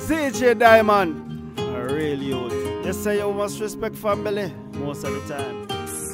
CJ Diamond, a real youth. You say you must respect family most of the time.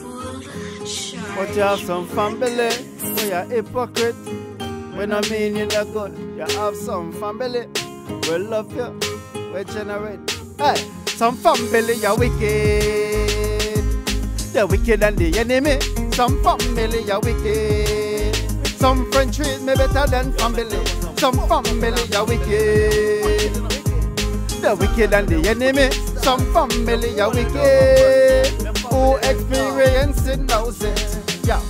But you have some family where you're hypocrite. When I mean you're not good, you have some family will love you, will generate. Hey, some family you're wicked. They're wicked and the enemy. Some family you're wicked. Some friends treat me better than family. Some family you're wicked. They're wicked and the enemy. Some family you're wicked. Who experience it knows it. Yeah.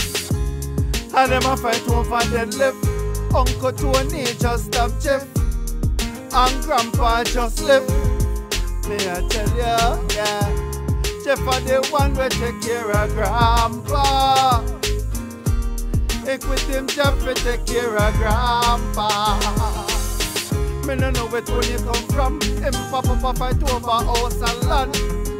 And them a fight over their left. Uncle Tony just have Jeff. And Grandpa just left. Me I tell ya, yeah. Jeff are the one who take care of Grandpa. Equip with him Jeff will take care of Grandpa. Me no know where Tony come from. Him papa fight over house and land.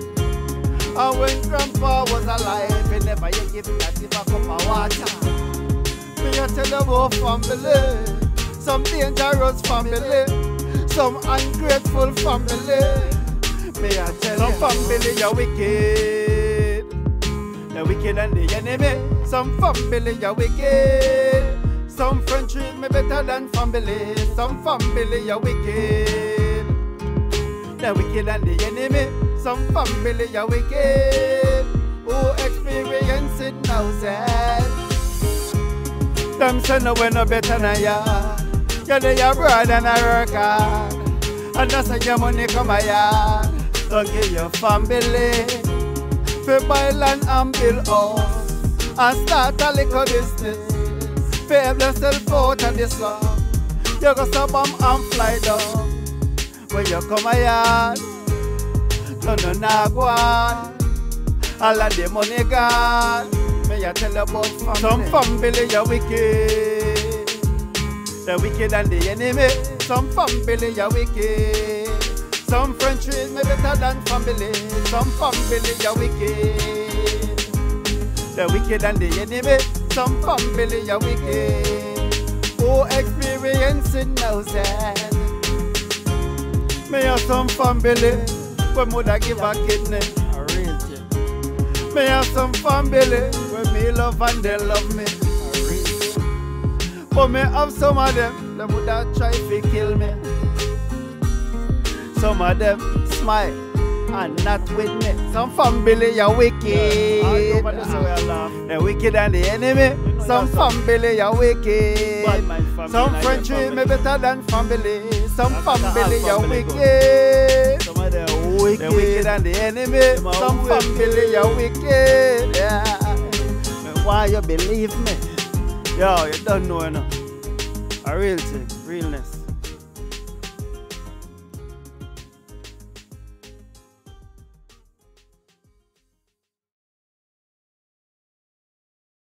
And when Grandpa was alive, he never yet give that give a cup of water. Me I tell you about family. Some dangerous family. Some ungrateful family. Me I tell you, some family you're wicked. They're wicked and the enemy. Some family you're wicked. Some friends treat me better than family. Some family you're wicked. They're wicked and the enemy. Some family you're wicked. Who experience it knows it. Them say no we no better than ya. You're the brother and I work hard. And that's how your money come a yard. Don't give your family for buy land and build house and start a little business. For help yourself out of the slum. You go stop bomb and fly down. When you come a yard, no go on. All of the money gone. May I tell you about family. Some family you're wicked. They're wicked and the enemy. Some family you're wicked. Some friends treat me better than family. Some family you're wicked. They're wicked and the enemy. Some family you're wicked. Who experience it knows it. Me have some family where mother give a kidney. A real thing. Me have some family where me love and they love me. A real thing. But me have some of them would have try to kill me. Some of them smile and not with me. Some family are wicked. They're wicked and the enemy. Some family are wicked. Some friends treat me better than family. Some family are wicked. Some of them are wicked. They're wicked and the enemy. Some family are wicked. Yeah. Why you believe me? Yo, you don't know enough. A real thing, realness.